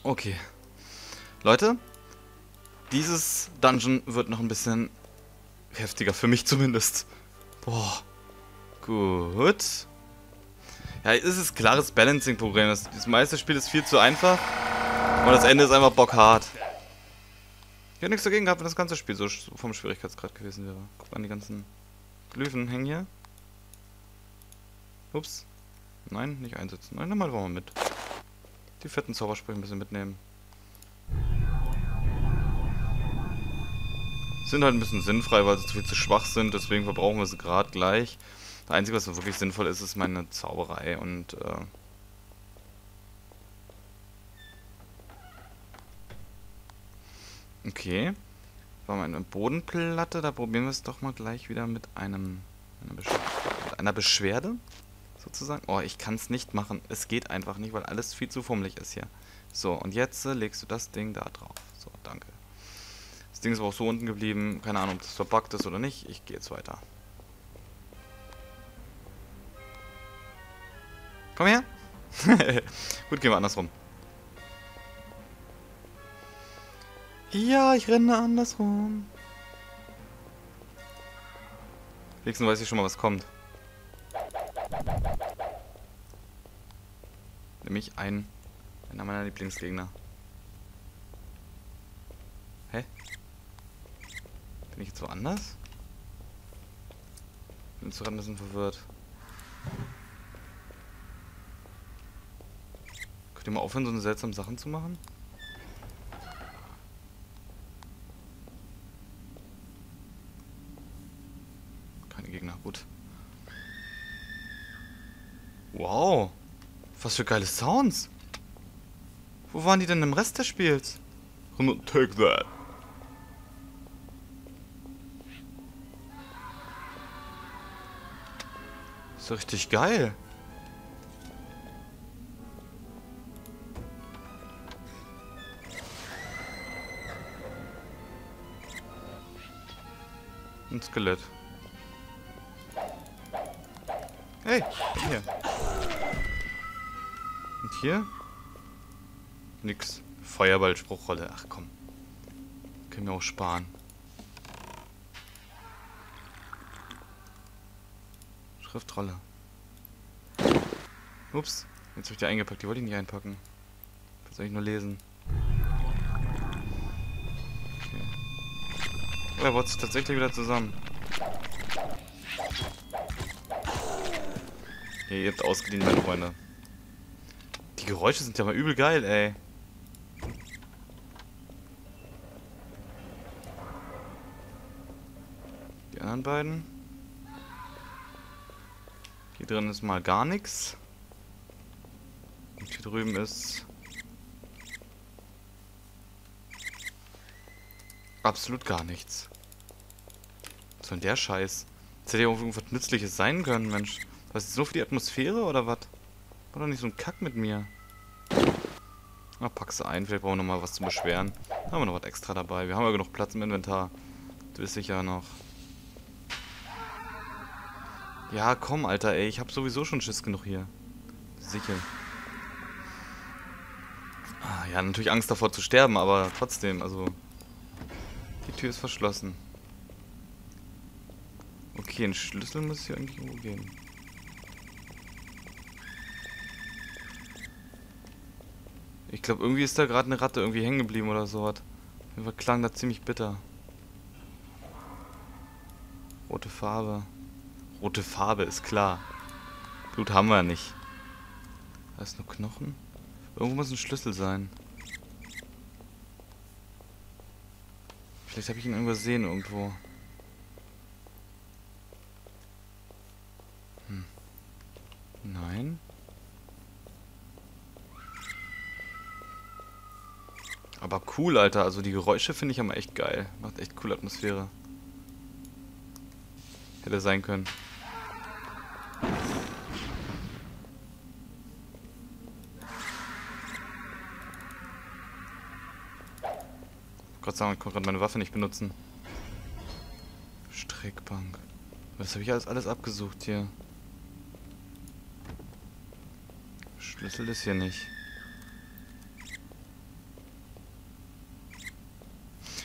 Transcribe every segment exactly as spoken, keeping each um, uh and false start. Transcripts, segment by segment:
Okay. Leute, dieses Dungeon wird noch ein bisschen heftiger, für mich zumindest. Boah. Gut. Ja, es ist ein klares Balancing-Problem. Das, das meiste Spiel ist viel zu einfach. Und das Ende ist einfach bockhart. Ich hätte nichts dagegen gehabt, wenn das ganze Spiel so vom Schwierigkeitsgrad gewesen wäre. Guck mal, die ganzen Glyphen hängen hier. Ups. Nein, nicht einsetzen. Nein, nochmal wollen wir mit. Die fetten Zaubersprüche ein bisschen mitnehmen. Sind halt ein bisschen sinnfrei, weil sie zu viel zu schwach sind. Deswegen verbrauchen wir sie gerade gleich. Das Einzige, was wirklich sinnvoll ist, ist meine Zauberei. Und, äh... okay. War mal eine Bodenplatte. Da probieren wir es doch mal gleich wieder mit einem... Einer, Besch mit einer Beschwerde. Sozusagen. Oh, ich kann es nicht machen. Es geht einfach nicht, weil alles viel zu fummelig ist hier. So, und jetzt äh, legst du das Ding da drauf. So, danke. Das Ding ist aber auch so unten geblieben. Keine Ahnung, ob das verbuggt ist oder nicht. Ich gehe jetzt weiter. Komm her. Gut, gehen wir andersrum. Ja, ich renne andersrum. Wenigstens weiß ich schon mal, was kommt. Nämlich ein, einer meiner Lieblingsgegner. Hä? Bin ich jetzt woanders? Bin zu ein bisschen verwirrt. Könnt ihr mal aufhören, so eine seltsame Sachen zu machen? Keine Gegner, gut. Wow. Was für geile Sounds. Wo waren die denn im Rest des Spiels? Take that. Ist doch richtig geil. Ein Skelett. Hey, hier. Und hier? Nix. Feuerball-Spruchrolle. Ach komm. Können wir auch sparen. Schriftrolle. Ups. Jetzt habe ich die eingepackt. Die wollte ich nicht einpacken. Was soll ich nur lesen? Okay. Oh, er baut sich tatsächlich wieder zusammen. Hey, ihr habt ausgedient, meine Freunde. Die Geräusche sind ja mal übel geil, ey. Die anderen beiden. Hier drin ist mal gar nichts. Und hier drüben ist... absolut gar nichts. Was soll denn der Scheiß? Das hätte ja auch irgendwas Nützliches sein können, Mensch. Was ist das nur für die Atmosphäre oder was? War doch nicht so ein Kack mit mir. Na, pack sie ein. Vielleicht brauchen wir noch mal was zu beschweren. Da haben wir noch was extra dabei. Wir haben ja genug Platz im Inventar. Das ist sicher noch. Ja, komm, Alter, ey. Ich hab sowieso schon Schiss genug hier. Sicher. Ah, ja, natürlich Angst davor zu sterben, aber trotzdem, also... Die Tür ist verschlossen. Okay, ein Schlüssel muss hier eigentlich irgendwo geben. Ich glaube, irgendwie ist da gerade eine Ratte irgendwie hängen geblieben oder so was. Auf jeden Fall klang das ziemlich bitter. Rote Farbe. Rote Farbe, ist klar. Blut haben wir nicht. Da ist nur Knochen. Irgendwo muss ein Schlüssel sein. Vielleicht habe ich ihn übersehen irgendwo. Hm. Nein. Aber cool, Alter. Also die Geräusche finde ich aber echt geil. Macht echt coole Atmosphäre. Hätte sein können. Gott sei Dank, ich konnte gerade meine Waffe nicht benutzen. Streckbank. Was habe ich alles, alles abgesucht hier? Schlüssel ist hier nicht.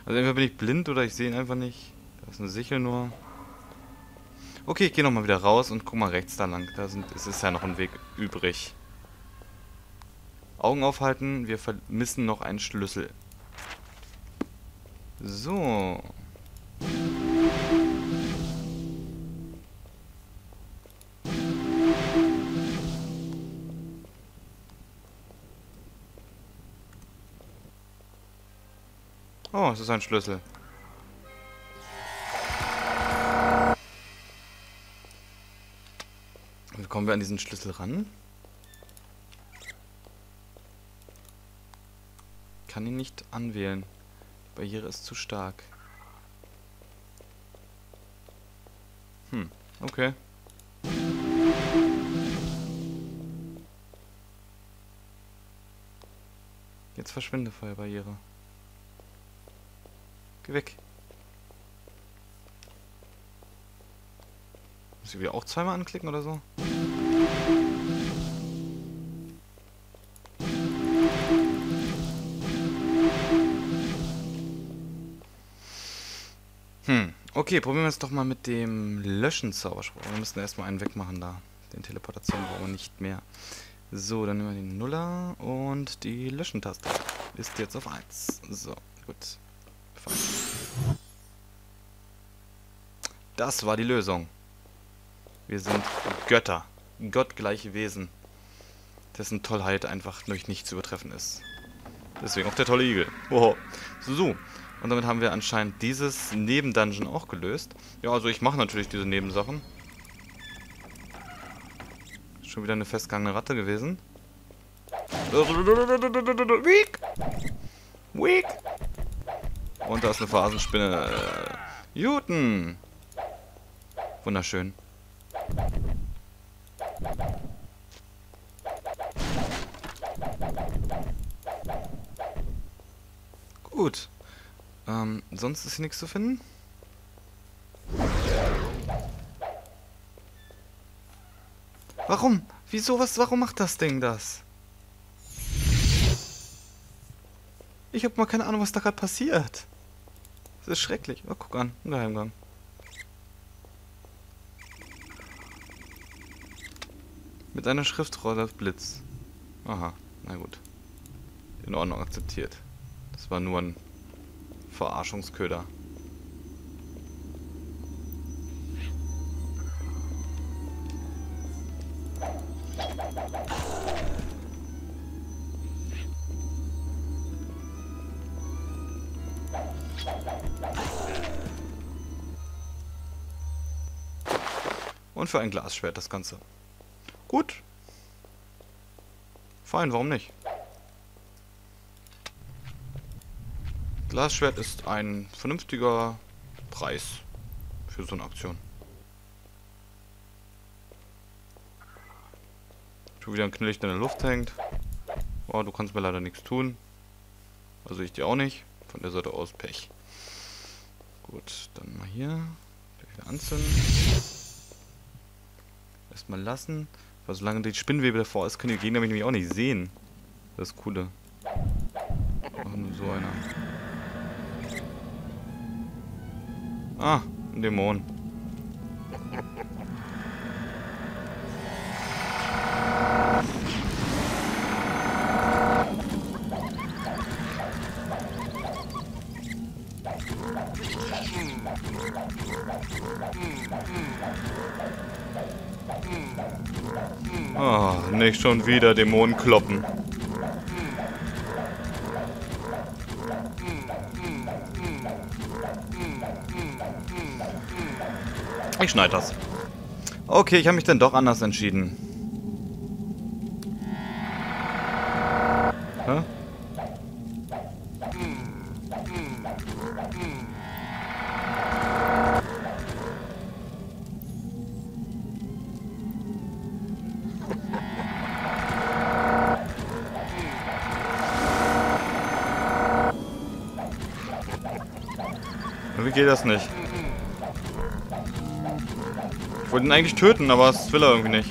Also entweder bin ich blind oder ich sehe ihn einfach nicht. Da ist eine Sichel nur. Okay, ich gehe nochmal wieder raus und guck mal rechts da lang. Da sind, es ist ja noch ein Weg übrig. Augen aufhalten, wir vermissen noch einen Schlüssel. So. Oh, es ist ein Schlüssel. Wie kommen wir an diesen Schlüssel ran? Ich kann ihn nicht anwählen. Die Barriere ist zu stark. Hm, okay. Jetzt verschwinde, Feuerbarriere. Geh weg. Muss ich wieder auch zweimal anklicken oder so? Hm, okay, probieren wir es doch mal mit dem Löschen-Zauberspruch. Wir müssen erstmal einen wegmachen da. Den Teleportation brauchen wir nicht mehr. So, dann nehmen wir den Nuller und die Löschen-Taste. Ist jetzt auf eins. So, gut. Fein. Das war die Lösung. Wir sind Götter. Gottgleiche Wesen. Dessen Tollheit einfach durch nichts zu übertreffen ist. Deswegen auch der tolle Igel. Wow. So. Und damit haben wir anscheinend dieses Nebendungeon auch gelöst. Ja, also ich mache natürlich diese Nebensachen. Ist schon wieder eine festgehangene Ratte gewesen. Weak! Weak! Und da ist eine Phasenspinne. Juten! Wunderschön. Gut. Ähm, sonst ist hier nichts zu finden? Warum? Wieso? Was? Warum macht das Ding das? Ich habe mal keine Ahnung, was da gerade passiert. Das ist schrecklich. Oh, guck an. Ein Geheimgang. Mit einer Schriftrolle Blitz. Aha. Na gut. In Ordnung, akzeptiert. Das war nur ein Verarschungsköder. Und für ein Glasschwert das Ganze. Gut. Fein, warum nicht? Glasschwert ist ein vernünftiger Preis für so eine Aktion. Tu wieder ein Knillicht in der Luft hängt. Oh, du kannst mir leider nichts tun. Also ich dir auch nicht. Von der Seite aus Pech. Gut, dann mal hier. Wieder anzünden. Erstmal lassen. Weil solange die Spinnwebe davor ist, können die Gegner mich nämlich auch nicht sehen. Das ist coole. Ach, nur so einer. Ah, ein Dämon. Ah, nicht schon wieder Dämonen kloppen. Ich schneide das. Okay, ich habe mich dann doch anders entschieden. Hä? Wie geht das nicht? Ich wollte ihn eigentlich töten, aber das will er irgendwie nicht.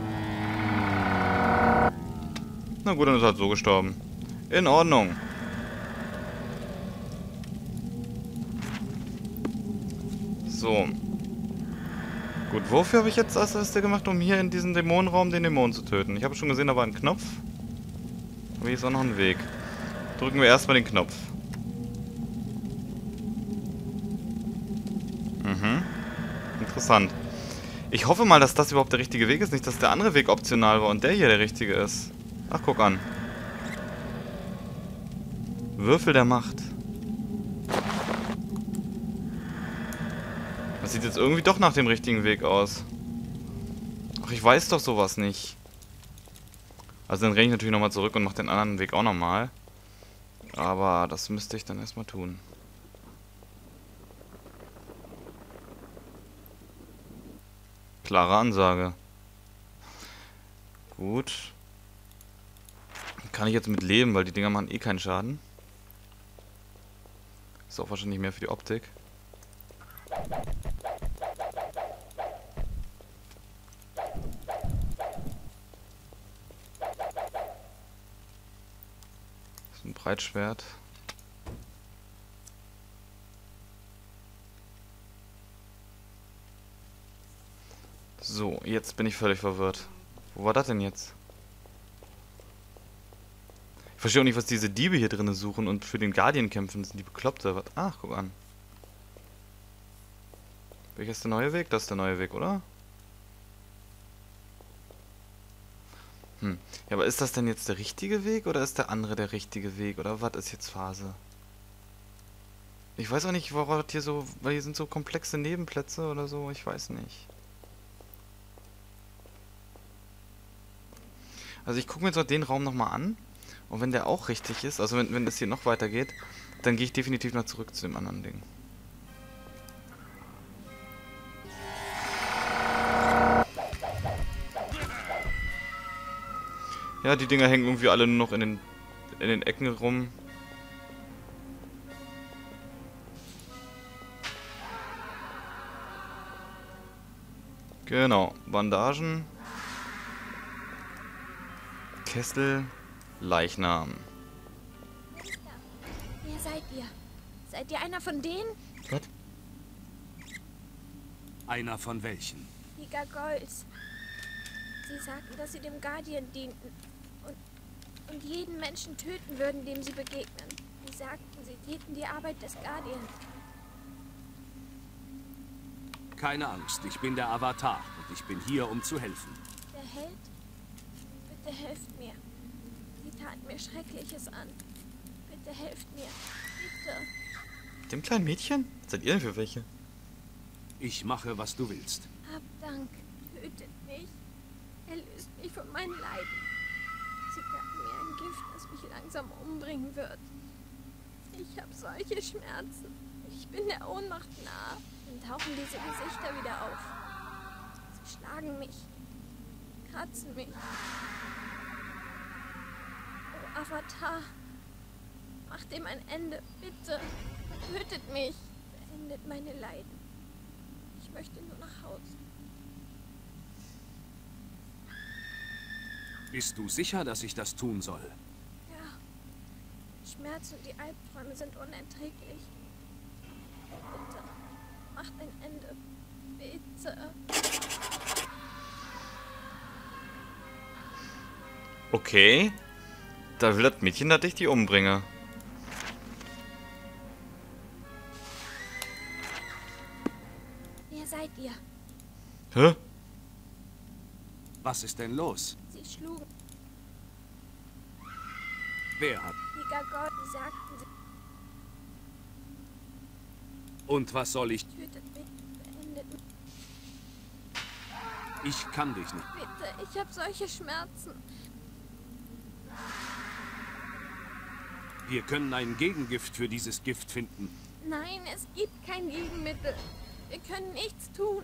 Na gut, dann ist er halt so gestorben. In Ordnung. So. Gut, wofür habe ich jetzt das erste gemacht, um hier in diesem Dämonenraum den Dämon zu töten? Ich habe schon gesehen, da war ein Knopf. Aber hier ist auch noch ein Weg. Drücken wir erstmal den Knopf. Mhm. Interessant. Ich hoffe mal, dass das überhaupt der richtige Weg ist. Nicht, dass der andere Weg optional war und der hier der richtige ist. Ach, guck an. Würfel der Macht. Das sieht jetzt irgendwie doch nach dem richtigen Weg aus. Ach, ich weiß doch sowas nicht. Also dann renne ich natürlich nochmal zurück und mache den anderen Weg auch nochmal. Aber das müsste ich dann erstmal tun. Klare Ansage. Gut. Kann ich jetzt mit leben, weil die Dinger machen eh keinen Schaden. Ist auch wahrscheinlich mehr für die Optik. Das ist ein Breitschwert. So, jetzt bin ich völlig verwirrt. Wo war das denn jetzt? Ich verstehe auch nicht, was diese Diebe hier drinnen suchen und für den Guardian kämpfen. Sind die Bekloppte? Was? Ach, guck an. Welcher ist der neue Weg? Das ist der neue Weg, oder? Hm. Ja, aber ist das denn jetzt der richtige Weg oder ist der andere der richtige Weg? Oder was ist jetzt Phase? Ich weiß auch nicht, warum hier so... Weil hier sind so komplexe Nebenplätze oder so. Ich weiß nicht. Also ich gucke mir jetzt auch den Raum nochmal an. Und wenn der auch richtig ist, also wenn, wenn das hier noch weitergeht, dann gehe ich definitiv mal zurück zu dem anderen Ding. Ja, die Dinger hängen irgendwie alle nur noch in den, in den Ecken rum. Genau, Bandagen. Kessel. Leichnam. Wer seid ihr? Seid ihr einer von denen? Was? Einer von welchen? Die Gargoyles. Sie sagten, dass sie dem Guardian dienten und, und jeden Menschen töten würden, dem sie begegnen. Sie sagten, sie täten die Arbeit des Guardian. Keine Angst, ich bin der Avatar und ich bin hier, um zu helfen. Der Held? Bitte helft mir. Sie taten mir Schreckliches an. Bitte helft mir. Bitte. Dem kleinen Mädchen? Was seid ihr denn für welche? Ich mache, was du willst. Hab Dank. Tötet mich. Erlöst mich von meinen Leiden. Sie gaben mir ein Gift, das mich langsam umbringen wird. Ich habe solche Schmerzen. Ich bin der Ohnmacht nah. Dann tauchen diese Gesichter wieder auf. Sie schlagen mich. Kratzen mich. Oh, Avatar. Macht dem ein Ende. Bitte. Tötet mich. Beendet meine Leiden. Ich möchte nur nach Hause. Bist du sicher, dass ich das tun soll? Ja. Die Schmerzen und die Albträume sind unerträglich. Bitte. Macht ein Ende. Bitte. Okay. Da will das Mädchen, dass ich die umbringe. Wer seid ihr? Hä? Was ist denn los? Sie schlugen. Wer hat... Die Gargoyles sagten, sie Und was soll ich... tötet mich. Beendet mich. Ich kann dich nicht. Bitte. Ich habe solche Schmerzen. Wir können ein Gegengift für dieses Gift finden. Nein, es gibt kein Gegenmittel. Wir können nichts tun.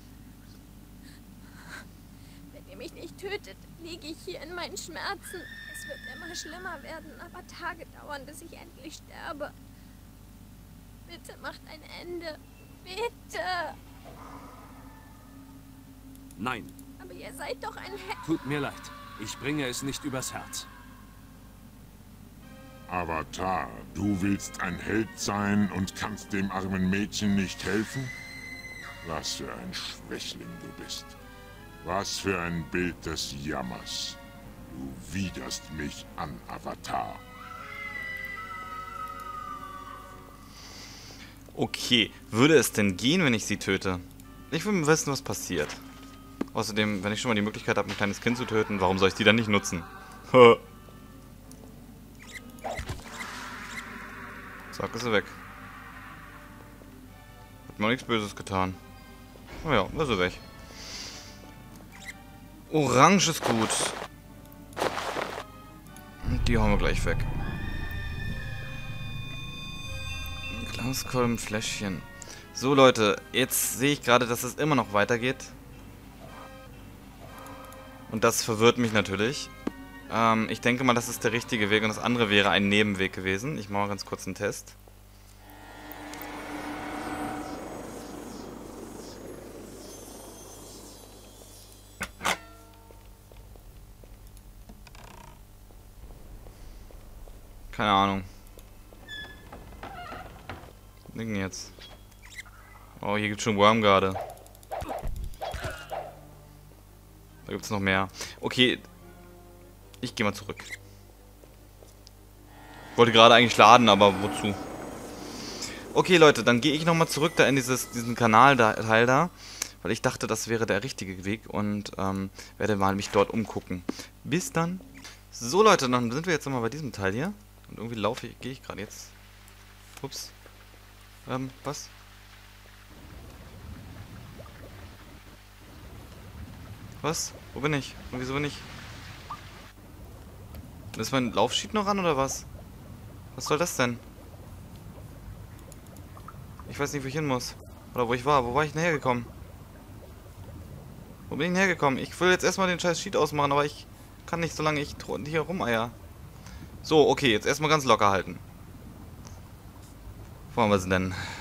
Wenn ihr mich nicht tötet, liege ich hier in meinen Schmerzen. Es wird immer schlimmer werden, aber Tage dauern, bis ich endlich sterbe. Bitte macht ein Ende. Bitte. Nein, Aber ihr seid doch ein Held. tut mir leid. Ich bringe es nicht übers Herz. Avatar, du willst ein Held sein und kannst dem armen Mädchen nicht helfen? Was für ein Schwächling du bist. Was für ein Bild des Jammers. Du widerst mich an, Avatar. Okay, würde es denn gehen, wenn ich sie töte? Ich will wissen, was passiert. Außerdem, wenn ich schon mal die Möglichkeit habe, ein kleines Kind zu töten, warum soll ich die dann nicht nutzen? Zack, ist sie weg. Hat mir nichts Böses getan. Oh ja, ist sie weg. Orange ist gut. Die hauen wir gleich weg. Glaskolben, Fläschchen. So Leute, jetzt sehe ich gerade, dass es immer noch weitergeht. Und das verwirrt mich natürlich. Ähm, ich denke mal, das ist der richtige Weg und das andere wäre ein Nebenweg gewesen. Ich mache mal ganz kurz einen Test. Keine Ahnung. Was denn jetzt? Oh, hier gibt es schon Wormgarde. Da gibt es noch mehr. Okay. Ich gehe mal zurück. Wollte gerade eigentlich laden, aber wozu? Okay, Leute, dann gehe ich nochmal zurück da in dieses, diesen Kanalteil da. Weil ich dachte, das wäre der richtige Weg. Und ähm, werde mal mich dort umgucken. Bis dann. So, Leute, dann sind wir jetzt nochmal bei diesem Teil hier. Und irgendwie laufe ich, gehe ich gerade jetzt. Ups. Ähm, was? Was? Wo bin ich? Und wieso bin ich? Ist mein Laufsheet noch an oder was? Was soll das denn? Ich weiß nicht, wo ich hin muss. Oder wo ich war. Wo war ich denn hergekommen? Wo bin ich denn hergekommen? Ich will jetzt erstmal den scheiß Sheet ausmachen, aber ich kann nicht, solange ich hier rumeier. So, okay, jetzt erstmal ganz locker halten. Wo haben wir sie denn?